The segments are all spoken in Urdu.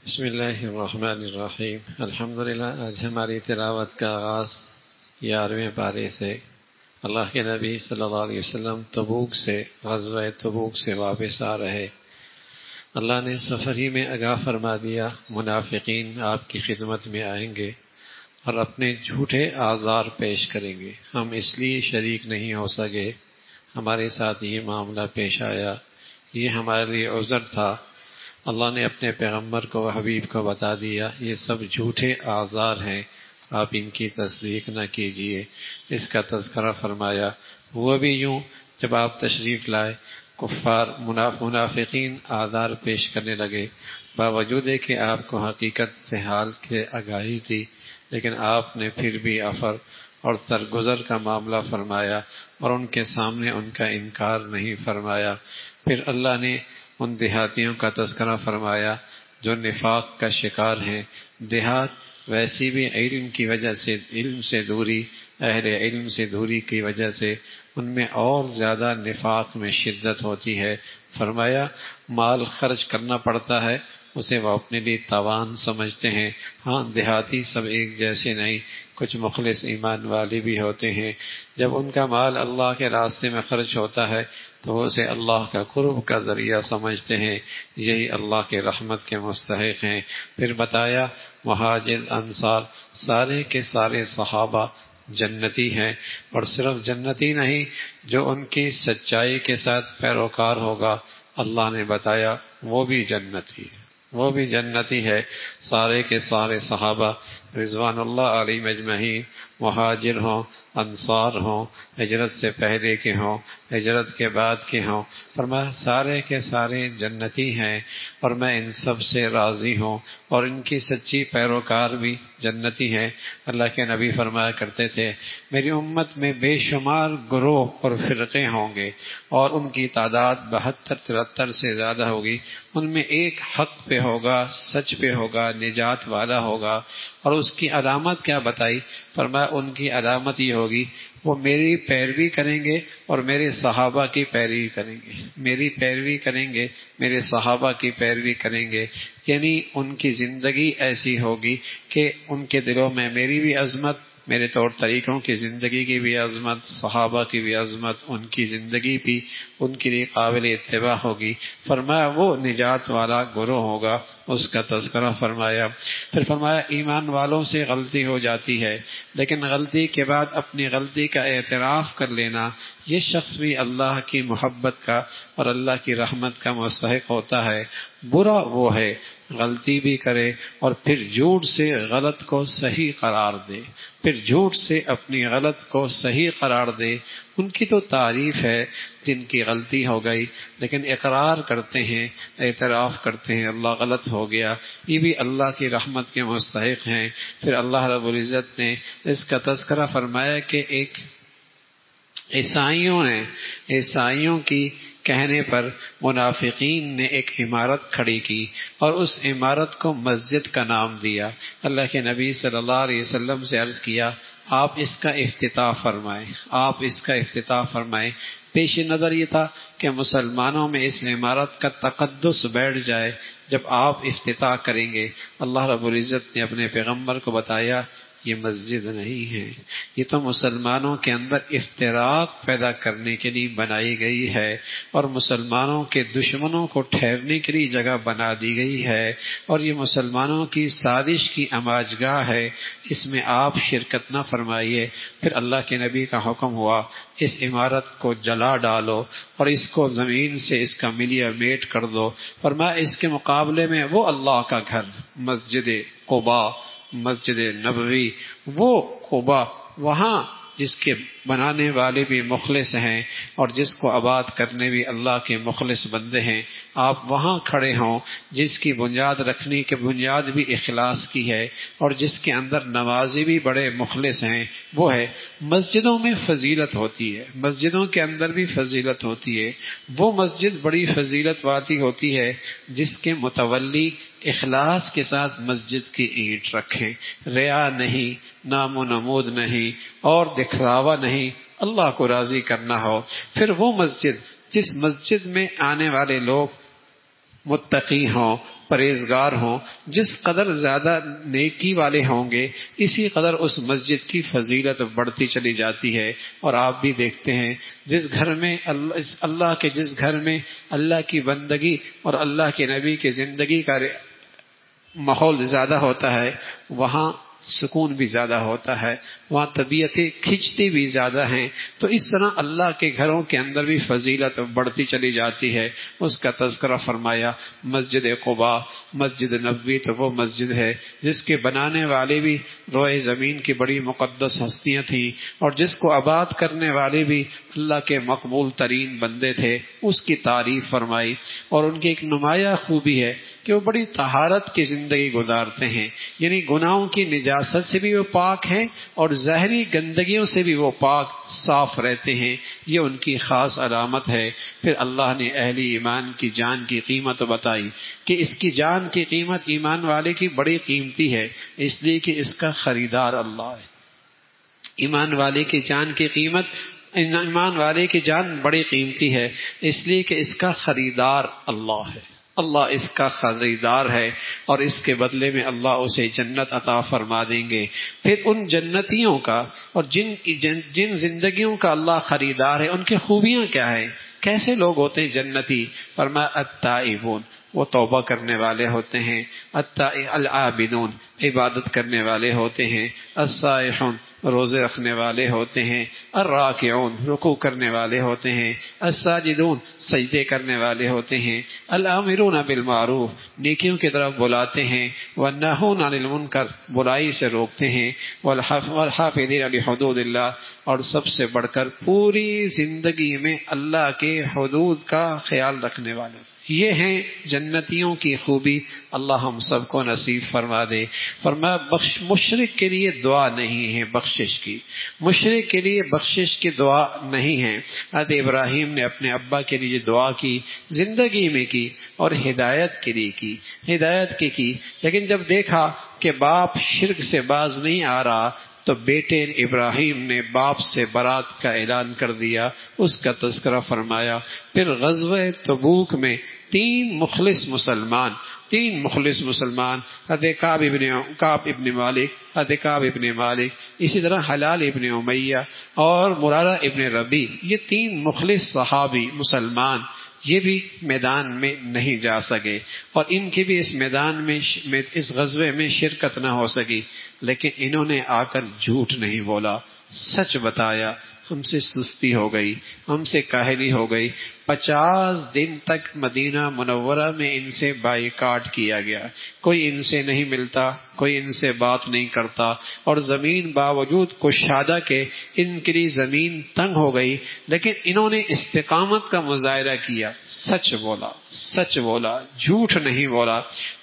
بسم اللہ الرحمن الرحیم الحمدللہ۔ آج ہماری تلاوت کا آغاز 11ویں پارے سے۔ اللہ کے نبی صلی اللہ علیہ وسلم تبوک سے، غزوہ تبوک سے واپس آ رہے۔ اللہ نے سفر ہی میں آگاہ فرما دیا منافقین آپ کی خدمت میں آئیں گے اور اپنے جھوٹے اعذار پیش کریں گے۔ ہم اس لیے شریک نہیں ہو سکے، ہمارے ساتھ یہ معاملہ پیش آیا، یہ ہمارے لیے عذر تھا۔ اللہ نے اپنے پیغمبر کو، حبیب کو بتا دیا یہ سب جھوٹے اعذار ہیں، آپ ان کی تصدیق نہ کیجیے۔ اس کا تذکرہ فرمایا۔ وہ بھی یوں جب آپ تشریف لائے کفار منافقین اعذار پیش کرنے لگے، باوجود ہے کہ آپ کو حقیقت سے حال کے آگاہی تھی، لیکن آپ نے پھر بھی عفو اور درگزر کا معاملہ فرمایا اور ان کے سامنے ان کا انکار نہیں فرمایا۔ پھر اللہ نے ان دیہاتیوں کا تذکرہ فرمایا جو نفاق کا شکار ہیں۔ دیہات ویسی بھی علم کی وجہ سے، علم سے دوری، اہل علم سے دوری کی وجہ سے ان میں اور زیادہ نفاق میں شدت ہوتی ہے۔ فرمایا مال خرچ کرنا پڑتا ہے، اسے وہ اپنے لیے تاوان سمجھتے ہیں۔ ہاں دیہاتی سب ایک جیسے نہیں، کچھ مخلص ایمان والے بھی ہوتے ہیں۔ جب ان کا مال اللہ کے راستے میں خرچ ہوتا ہے تو اسے اللہ کا قرب کا ذریعہ سمجھتے ہیں، یہی اللہ کے رحمت کے مستحق ہیں۔ پھر بتایا مہاجر انصار سارے کے سارے صحابہ جنتی ہیں، اور صرف جنتی نہیں، جو ان کی سچائی کے ساتھ پیروکار ہوگا اللہ نے بتایا وہ بھی جنتی ہے، وہ بھی جنتی ہے۔ سارے کے سارے صحابہ رضوان اللہ علیہم اجمعین، مہاجر ہوں، انصار ہوں، ہجرت سے پہلے کے ہوں، ہجرت کے بعد کے ہوں، فرمایا سارے کے سارے جنتی ہیں اور میں ان سب سے راضی ہوں، اور ان کی سچی پیروکار بھی جنتی ہیں۔ اللہ کے نبی فرمایا کرتے تھے میری امت میں بے شمار گروہ اور فرقے ہوں گے اور ان کی تعداد 72-73 سے زیادہ ہوگی، ان میں ایک حق پہ ہوگا، سچ پہ ہوگا، نجات والا ہوگا۔ اور اس کی علامت کیا بتائی؟ فرمایا ان کی علامت یہ ہوگی وہ میری پیروی کریں گے اور میرے صحابہ کی پیروی کریں گے، میری پیروی کریں گے، میرے صحابہ کی پیروی کریں گے۔ یعنی ان کی زندگی ایسی ہوگی کہ ان کے دلوں میں میری بھی عظمت، میرے طور طریقوں کی زندگی کی بھی عظمت، صحابہ کی بھی عظمت، ان کی زندگی بھی ان کے لیے قابل اتباع ہوگی۔ فرمایا وہ نجات والا گروہ ہوگا، اس کا تذکرہ فرمایا۔ پھر فرمایا ایمان والوں سے غلطی ہو جاتی ہے، لیکن غلطی کے بعد اپنی غلطی کا اعتراف کر لینا، یہ شخص بھی اللہ کی محبت کا اور اللہ کی رحمت کا مستحق ہوتا ہے۔ برا وہ ہے غلطی بھی کرے اور پھر جھوٹ سے غلط کو صحیح قرار دے، پھر جھوٹ سے اپنی غلط کو صحیح قرار دے۔ ان کی تو تعریف ہے جن کی غلطی ہو گئی لیکن اقرار کرتے ہیں، اعتراف کرتے ہیں اللہ غلط ہو گیا، یہ بھی اللہ کی رحمت کے مستحق ہیں۔ پھر اللہ رب العزت نے اس کا تذکرہ فرمایا کہ ایک عیسائیوں کی کہنے پر منافقین نے ایک عمارت کھڑی کی اور اس عمارت کو مسجد کا نام دیا۔ اللہ کے نبی صلی اللہ علیہ وسلم سے عرض کیا آپ اس کا افتتاح فرمائیں، آپ اس کا افتتاح فرمائیں۔ پیش نظر یہ تھا کہ مسلمانوں میں اس عمارت کا تقدس بیٹھ جائے جب آپ افتتاح کریں گے۔ اللہ رب العزت نے اپنے پیغمبر کو بتایا یہ مسجد نہیں ہے، یہ تو مسلمانوں کے اندر افتراق پیدا کرنے کے لیے بنائی گئی ہے اور مسلمانوں کے دشمنوں کو ٹھہرنے کے لیے جگہ بنا دی گئی ہے، اور یہ مسلمانوں کی سازش کی اماج گاہ ہے، اس میں آپ شرکت نہ فرمائیے۔ پھر اللہ کے نبی کا حکم ہوا اس عمارت کو جلا ڈالو اور اس کو زمین سے اس کا ملیا میٹ کر دو۔ فرمایا اس کے مقابلے میں وہ اللہ کا گھر مسجد قباء، مسجد نبوی، وہ قباء، وہاں جس کے بنانے والے بھی مخلص ہیں اور جس کو آباد کرنے بھی اللہ کے مخلص بندے ہیں، آپ وہاں کھڑے ہوں جس کی بنیاد رکھنے کی بنیاد بھی اخلاص کی ہے اور جس کے اندر نمازی بھی بڑے مخلص ہیں، وہ ہے۔ مسجدوں میں فضیلت ہوتی ہے، مسجدوں کے اندر بھی فضیلت ہوتی ہے۔ وہ مسجد بڑی فضیلت والی ہوتی ہے جس کے متولی اخلاص کے ساتھ مسجد کی اینٹ رکھیں، ریا نہیں، نام و نمود نہیں اور دکھلاوا نہیں، اللہ کو راضی کرنا ہو۔ پھر وہ مسجد جس مسجد میں آنے والے لوگ متقی ہوں، پرہیزگار ہوں، جس قدر زیادہ نیکی والے ہوں گے اسی قدر اس مسجد کی فضیلت بڑھتی چلی جاتی ہے۔ اور آپ بھی دیکھتے ہیں جس گھر میں جس گھر میں اللہ کی بندگی اور اللہ کے نبی کی زندگی کا ماحول زیادہ ہوتا ہے وہاں سکون بھی زیادہ ہوتا ہے، وہاں طبیعتیں کھنچتی بھی زیادہ ہیں۔ تو اس طرح اللہ کے گھروں کے اندر بھی فضیلت بڑھتی چلی جاتی ہے۔ اس کا تذکرہ فرمایا مسجد قباء، مسجد نبوی تو وہ مسجد ہے جس کے بنانے والے بھی روئے زمین کی بڑی مقدس ہستیاں تھیں، اور جس کو آباد کرنے والے بھی اللہ کے مقبول ترین بندے تھے، اس کی تعریف فرمائی۔ اور ان کی ایک نمایاں خوبی ہے کہ وہ بڑی طہارت کی زندگی گزارتے ہیں، یعنی گناہوں کی نجاست سے بھی وہ پاک ہیں اور ظاہری گندگیوں سے بھی وہ پاک صاف رہتے ہیں، یہ ان کی خاص علامت ہے۔ پھر اللہ نے اہل ایمان کی جان کی قیمت بتائی کہ اس کی جان کی قیمت ایمان والے کی بڑی قیمتی ہے، اس لیے کہ اس کا خریدار اللہ ہے۔ ایمان والے کی جان کی قیمت، ایمان والے کی جان بڑی قیمتی ہے اس لیے کہ اس کا خریدار اللہ ہے، اللہ اس کا خریدار ہے، اور اس کے بدلے میں اللہ اسے جنت عطا فرما دیں گے۔ پھر ان جنتیوں کا اور جن زندگیوں کا اللہ خریدار ہے ان کی خوبیاں کیا ہیں، کیسے لوگ ہوتے ہیں جنتی؟ فرمایا التائبون، وہ توبہ کرنے والے ہوتے ہیں، العابدون، عبادت کرنے والے ہوتے ہیں، الصائحون، روزے رکھنے والے ہوتے ہیں، الراکعون، رکوع کرنے والے ہوتے ہیں، الساجدون، سجدے کرنے والے ہوتے ہیں، الامرون بالمعروف، نیکیوں کی طرف بلاتے ہیں، والناہون عن المنکر، برائی سے روکتے ہیں، والحافظین لحدود اللہ، اور سب سے بڑھ کر پوری زندگی میں اللہ کے حدود کا خیال رکھنے والے۔ یہ ہیں جنتیوں کی خوبی، اللہ ہم سب کو نصیب فرما دے۔ فرمایا مشرک کے لیے دعا نہیں ہے بخشش کی، مشرک کے لیے بخشش کی دعا نہیں ہے۔ حضرت ابراہیم نے اپنے ابا کے لیے دعا کی، زندگی میں کی، اور ہدایت کے لیے کی، ہدایت کی، لیکن جب دیکھا کہ باپ شرک سے باز نہیں آ رہا تو بیٹے ابراہیم نے باپ سے برات کا اعلان کر دیا، اس کا تذکرہ فرمایا۔ پھر غزوہ تبوک میں تین مخلص مسلمان حضرت کعب ابن مالک، اسی طرح حلال ابن امیہ اور مرارہ ابن ربیع، یہ تین مخلص صحابی مسلمان یہ بھی میدان میں نہیں جا سکے، اور ان کی بھی اس میدان میں اس غزوے میں شرکت نہ ہو سکی، لیکن انہوں نے آ کر جھوٹ نہیں بولا، سچ بتایا۔ ہم سے سستی ہو گئی، ہم سے کاہلی ہو گئی، 50 دن تک مدینہ منورہ میں ان سے بائیکاٹ کیا گیا، کوئی ان سے نہیں ملتا، کوئی ان سے بات نہیں کرتا، اور زمین باوجود کشادہ کے ان کے لیے زمین تنگ ہو گئی، لیکن انہوں نے استقامت کا مظاہرہ کیا، سچ بولا، جھوٹ نہیں بولا۔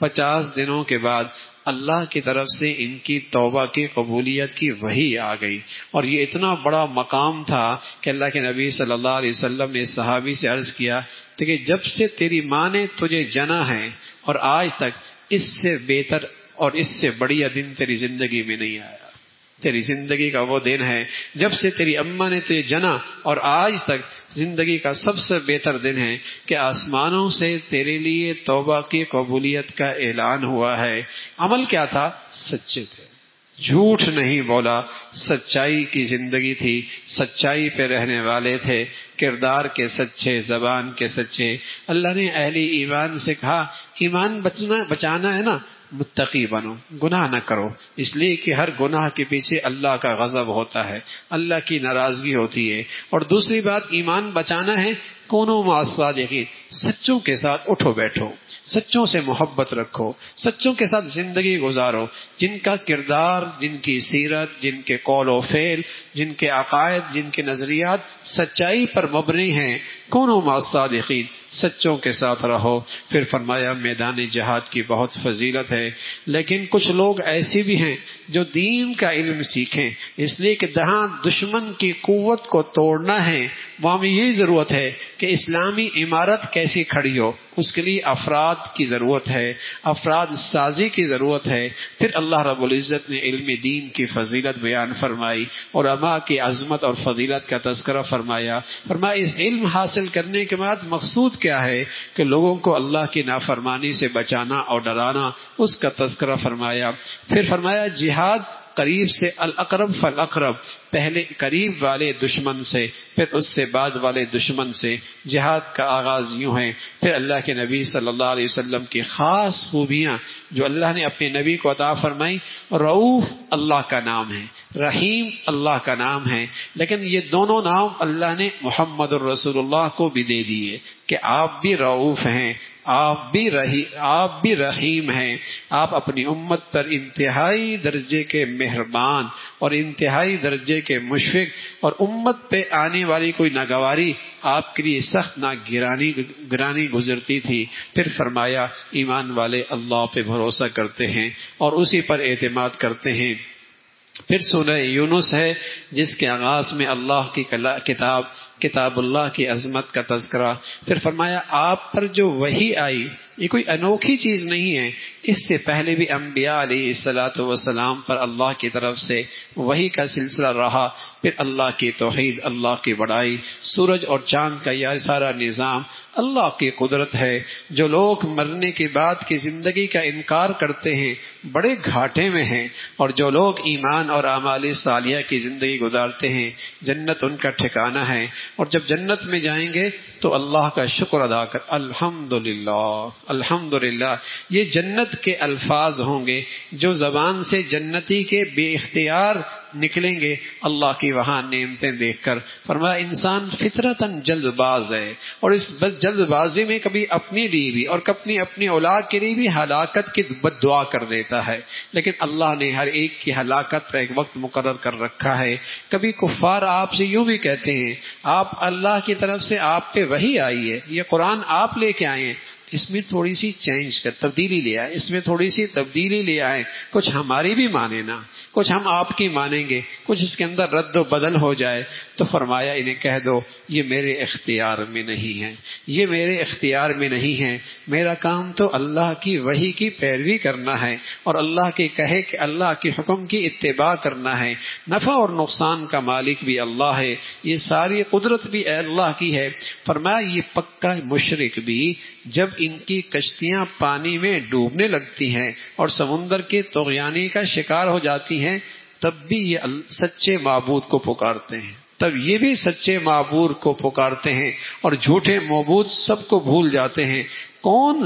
50 دنوں کے بعد اللہ کی طرف سے ان کی توبہ کی قبولیت کی وحی آ گئی، اور یہ اتنا بڑا مقام تھا کہ اللہ کے نبی صلی اللہ علیہ وسلم نے صحابی سے عرض کیا کہ جب سے تیری ماں نے تجھے جنا ہے اور آج تک اس سے بہتر اور اس سے بڑھیا دن تیری زندگی میں نہیں آیا، تیری زندگی کا وہ دن ہے جب سے تیری اماں نے تجھے جنا، اور آج تک زندگی کا سب سے بہتر دن ہے کہ آسمانوں سے تیرے لیے توبہ کی قبولیت کا اعلان ہوا ہے۔ عمل کیا تھا؟ سچے تھے، جھوٹ نہیں بولا، سچائی کی زندگی تھی، سچائی پہ رہنے والے تھے، کردار کے سچے، زبان کے سچے۔ اللہ نے اہل ایمان سے کہا ایمان بچانا ہے نا، متقی بنو، گناہ نہ کرو، اس لیے کہ ہر گناہ کے پیچھے اللہ کا غضب ہوتا ہے، اللہ کی ناراضگی ہوتی ہے۔ اور دوسری بات ایمان بچانا ہے، کونوا مع الصادقین، سچوں کے ساتھ اٹھو بیٹھو، سچوں سے محبت رکھو، سچوں کے ساتھ زندگی گزارو، جن کا کردار، جن کی سیرت، جن کے قول و فعل، جن کے عقائد، جن کے نظریات سچائی پر مبنی ہیں، کونوا مع الصادقین، سچوں کے ساتھ رہو۔ پھر فرمایا میدان جہاد کی بہت فضیلت ہے، لیکن کچھ لوگ ایسے بھی ہیں جو دین کا علم سیکھیں، اس لیے کہ جہاں دشمن کی قوت کو توڑنا ہے وہاں میں یہی ضرورت ہے کہ اسلامی عمارت کیسی کھڑی ہو، اس کے لیے افراد کی ضرورت ہے، افراد سازی کی ضرورت ہے۔ پھر اللہ رب العزت نے علم دین کی فضیلت بیان فرمائی، علماء کی عظمت اور فضیلت کا تذکرہ فرمایا۔ فرمایا اس علم حاصل کرنے کے بعد مقصود کیا ہے کہ لوگوں کو اللہ کی نافرمانی سے بچانا اور ڈرانا، اس کا تذکرہ فرمایا۔ پھر فرمایا جہاد قریب سے الاقرب فالاقرب، پہلے قریب والے دشمن سے، پھر اس سے بعد والے دشمن سے جہاد کا آغاز یوں ہے۔ پھر اللہ کے نبی صلی اللہ علیہ وسلم کی خاص خوبیاں جو اللہ نے اپنے نبی کو عطا فرمائی، رؤوف اللہ کا نام ہے، رحیم اللہ کا نام ہے، لیکن یہ دونوں نام اللہ نے محمد الرسول اللہ کو بھی دے دیے کہ آپ بھی رؤوف ہیں، آپ بھی رحیم ہیں، آپ اپنی امت پر انتہائی درجے کے مہربان اور انتہائی درجے کے مشفق، اور امت پہ آنے والی کوئی ناگواری آپ کے لیے سخت گرانی گزرتی تھی۔ پھر فرمایا ایمان والے اللہ پہ بھروسہ کرتے ہیں اور اسی پر اعتماد کرتے ہیں۔ پھر سورہ یونس ہے جس کے آغاز میں اللہ کی کتاب اللہ کی عظمت کا تذکرہ۔ پھر فرمایا آپ پر جو وحی آئی یہ کوئی انوکھی چیز نہیں ہے، اس سے پہلے بھی انبیاء علیہ الصلاۃ والسلام پر اللہ کی طرف سے وحی کا سلسلہ رہا۔ پھر اللہ کی توحید، اللہ کی بڑائی، سورج اور چاند کا یہ سارا نظام اللہ کی قدرت ہے۔ جو لوگ مرنے کے بعد کی زندگی کا انکار کرتے ہیں بڑے گھاٹے میں ہیں، اور جو لوگ ایمان اور اعمال صالحہ کی زندگی گزارتے ہیں جنت ان کا ٹھکانہ ہے، اور جب جنت میں جائیں گے تو اللہ کا شکر ادا کر الحمدللہ الحمدللہ، یہ جنت کے الفاظ ہوں گے جو زبان سے جنتی کے بے اختیار نکلیں گے اللہ کی وہاں نعمتیں دیکھ کر۔ فرمایا انسان فطرتاً جلد باز ہے، اور اس جلد بازی میں کبھی اپنے لیے بھی اور اپنی اولاد کے لیے بھی ہلاکت کی بد دعا کر دیتا ہے، لیکن اللہ نے ہر ایک کی ہلاکت کا ایک وقت مقرر کر رکھا ہے۔ کبھی کفار آپ سے یوں بھی کہتے ہیں آپ اللہ کی طرف سے آپ پہ وحی آئی ہے، یہ قرآن آپ لے کے آئے ہیں، اس میں تھوڑی سی تبدیلی لے آئے، اس میں تھوڑی سی تبدیلی لے آئے، کچھ ہماری بھی مانے نا، کچھ ہم آپ کی مانیں گے، کچھ اس کے اندر رد و بدل ہو جائے۔ تو فرمایا انہیں کہہ دو یہ میرے اختیار میں نہیں ہے، یہ میرے اختیار میں نہیں ہے، میرا کام تو اللہ کی وحی کی پیروی کرنا ہے، اور اللہ کے کہے کہ اللہ کے حکم کی اتباع کرنا ہے۔ نفع اور نقصان کا مالک بھی اللہ ہے، یہ ساری قدرت بھی اللہ کی ہے۔ فرمایا یہ پکا مشرک بھی جب ان کی کشتیاں پانی میں ڈوبنے لگتی ہیں اور سمندر کے طغیانی کا شکار ہو جاتی ہیں، تب بھی یہ سچے معبود کو پکارتے ہیں، تب یہ بھی سچے معبود کو پکارتے ہیں، اور جھوٹے معبود سب کو بھول جاتے ہیں۔ کون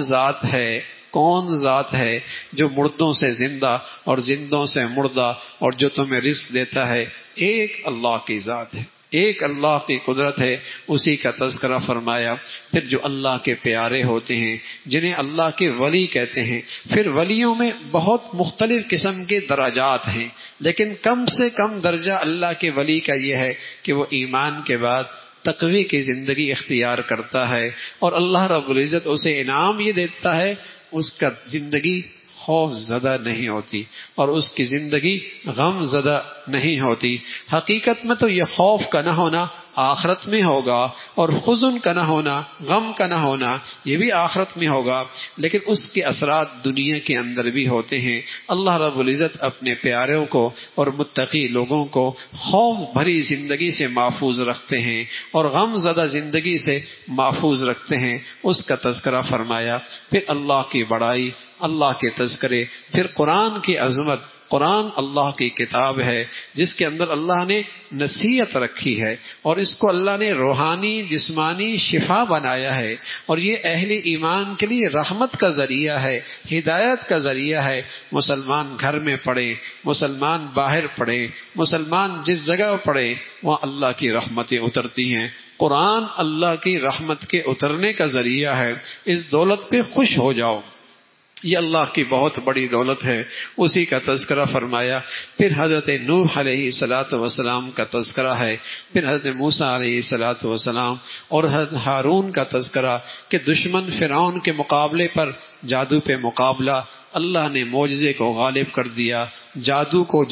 ذات ہے جو مردوں سے زندہ اور زندوں سے مردہ اور جو تمہیں رزق دیتا ہے؟ ایک اللہ کی ذات ہے، ایک اللہ کی قدرت ہے، اسی کا تذکرہ فرمایا۔ پھر جو اللہ کے پیارے ہوتے ہیں جنہیں اللہ کے ولی کہتے ہیں، پھر ولیوں میں بہت مختلف قسم کے درجات ہیں، لیکن کم سے کم درجہ اللہ کے ولی کا یہ ہے کہ وہ ایمان کے بعد تقوی کی زندگی اختیار کرتا ہے، اور اللہ رب العزت اسے انعام یہ دیتا ہے اس کا زندگی خوف زدہ نہیں ہوتی اور اس کی زندگی غم زدہ نہیں ہوتی۔ حقیقت میں تو یہ خوف کا نہ ہونا آخرت میں ہوگا، اور حزن کا نہ ہونا، غم کا نہ ہونا، یہ بھی آخرت میں ہوگا، لیکن اس کے اثرات دنیا کے اندر بھی ہوتے ہیں۔ اللہ رب العزت اپنے پیاروں کو اور متقی لوگوں کو خوف بھری زندگی سے محفوظ رکھتے ہیں اور غم زدہ زندگی سے محفوظ رکھتے ہیں، اس کا تذکرہ فرمایا۔ پھر اللہ کی بڑائی، اللہ کے تذکرے، پھر قرآن کی عظمت۔ قرآن اللہ کی کتاب ہے جس کے اندر اللہ نے نصیحت رکھی ہے، اور اس کو اللہ نے روحانی جسمانی شفا بنایا ہے، اور یہ اہل ایمان کے لیے رحمت کا ذریعہ ہے، ہدایت کا ذریعہ ہے۔ مسلمان گھر میں پڑھے، مسلمان باہر پڑھے، مسلمان جس جگہ پڑھے وہاں اللہ کی رحمتیں اترتی ہیں۔ قرآن اللہ کی رحمت کے اترنے کا ذریعہ ہے، اس دولت پہ خوش ہو جاؤ، یہ اللہ کی بہت بڑی دولت ہے، اسی کا تذکرہ فرمایا۔ پھر حضرت نوح علیہ الصلاۃ والسلام کا تذکرہ ہے، پھر حضرت موسیٰ علیہ الصلاۃ والسلام اور حضرت ہارون کا تذکرہ کہ دشمن فرعون کے مقابلے پر جادو پہ مقابلہ، اللہ نے معجزے کو غالب کر دیا، جادو کو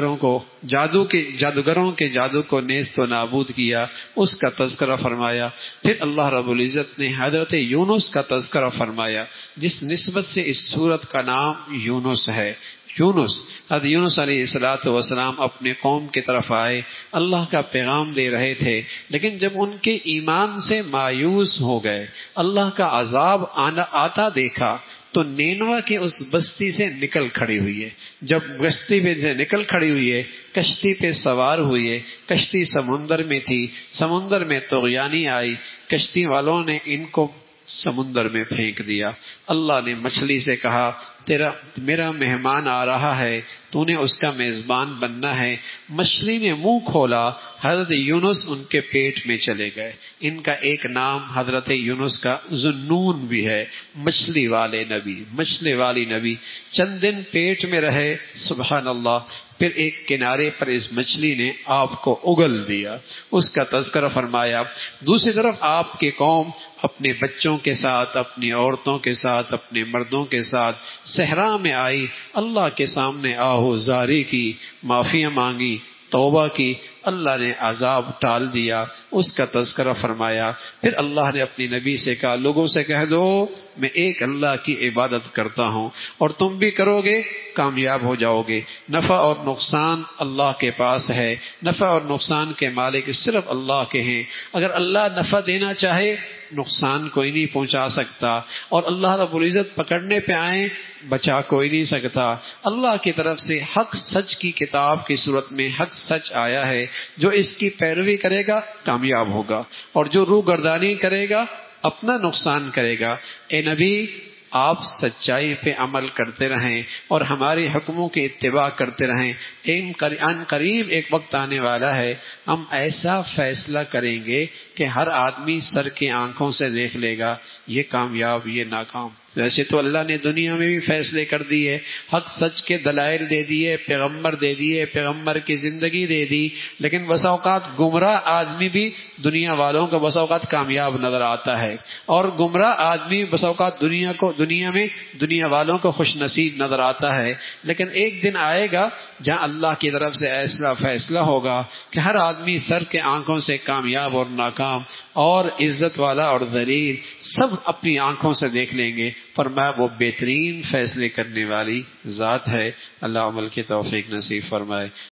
جادوگروں کے جادو کو نیست و نابود کیا، اس کا تذکرہ فرمایا۔ پھر اللہ رب العزت نے حضرت یونس کا تذکرہ فرمایا، جس نسبت سے اس سورت کا نام یونس ہے۔ حضرت یونس علیہ السلام اپنے قوم کی طرف آئے، اللہ کا پیغام دے رہے تھے، لیکن جب ان کے ایمان سے مایوس ہو گئے، اللہ کا عذاب آتا دیکھا تو نینوا کی اس بستی سے نکل کھڑی ہوئی ہے۔ جب بستی پہ سے نکل کھڑی ہوئی ہے، کشتی پہ سوار ہوئے، کشتی سمندر میں تھی، سمندر میں طغیانی آئی، کشتی والوں نے ان کو سمندر میں پھینک دیا۔ اللہ نے مچھلی سے کہا میرا مہمان آ رہا ہے، تو نے اس کا میزبان بننا ہے۔ مچھلی نے منہ کھولا، حضرت یونس ان کے پیٹ میں چلے گئے۔ ان کا ایک نام حضرت یونس کا ذوالنون بھی ہے، مچھلی والی نبی۔ چند دن پیٹ میں رہے، سبحان اللہ، پھر ایک کنارے پر اس مچھلی نے آپ کو اگل دیا، اس کا تذکرہ فرمایا۔ دوسری طرف آپ کی قوم اپنے بچوں کے ساتھ، اپنی عورتوں کے ساتھ، اپنے مردوں کے ساتھ صحرا میں آئی، اللہ کے سامنے آہو زاری کی، معافیاں مانگی، توبہ کی، اللہ نے عذاب ٹال دیا، اس کا تذکرہ فرمایا۔ پھر اللہ نے اپنی نبی سے کہا لوگوں سے کہہ دو میں ایک اللہ کی عبادت کرتا ہوں، اور تم بھی کرو گے کامیاب ہو جاؤ گے۔ نفع اور نقصان اللہ کے پاس ہے، نفع اور نقصان کے مالک صرف اللہ کے ہیں۔ اگر اللہ نفع دینا چاہے نقصان کوئی نہیں پہنچا سکتا، اور اللہ رب العزت پکڑنے پہ آئے بچا کوئی نہیں سکتا۔ اللہ کی طرف سے حق سچ کی کتاب کی صورت میں حق سچ آیا ہے، جو اس کی پیروی کرے گا کامیاب ہوگا، اور جو روگردانی کرے گا اپنا نقصان کرے گا۔ اے نبی آپ سچائی پہ عمل کرتے رہیں اور ہماری حکموں کی اتباع کرتے رہیں۔ ان قریب ایک وقت آنے والا ہے، ہم ایسا فیصلہ کریں گے کہ ہر آدمی سر کی آنکھوں سے دیکھ لے گا یہ کامیاب یہ ناکام۔ ویسے تو اللہ نے دنیا میں بھی فیصلے کر دیے، حق سچ کے دلائل دے دیے، پیغمبر دے دیے، پیغمبر کی زندگی دے دی، لیکن بس اوقات گمراہ آدمی بھی دنیا والوں کو بس اوقات کامیاب نظر آتا ہے، اور گمراہ آدمی بس اوقات دنیا میں دنیا والوں کو خوش نصیب نظر آتا ہے۔ لیکن ایک دن آئے گا جہاں اللہ کی طرف سے ایسا فیصلہ ہوگا کہ ہر آدمی سر کے آنکھوں سے کامیاب اور ناکام اور عزت والا اور ذلیل سب اپنی آنکھوں سے دیکھ لیں گے۔ فرمایا وہ بہترین فیصلے کرنے والی ذات ہے۔ اللہ عمل کی توفیق نصیب فرمائے۔